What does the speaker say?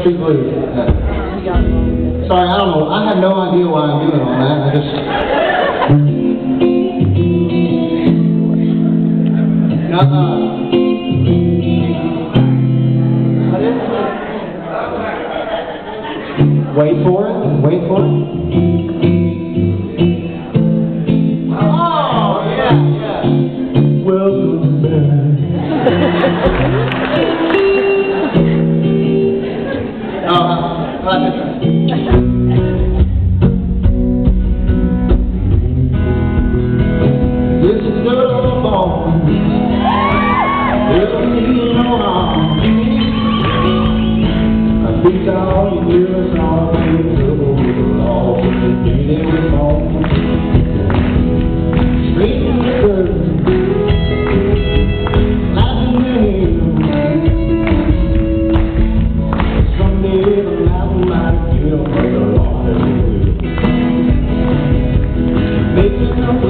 Hillstreet Blues. Sorry, I don't know. I have no idea why I'm doing all that. I just... Wait for it. Wait for it. Oh, yeah, yeah. Welcome back. This is the ball. It'll mean no harm. I think all you do is all you do. All the beauty was home. Straight to the curve. Laughing in someday it'll laugh like you don't make a lot of it. Make it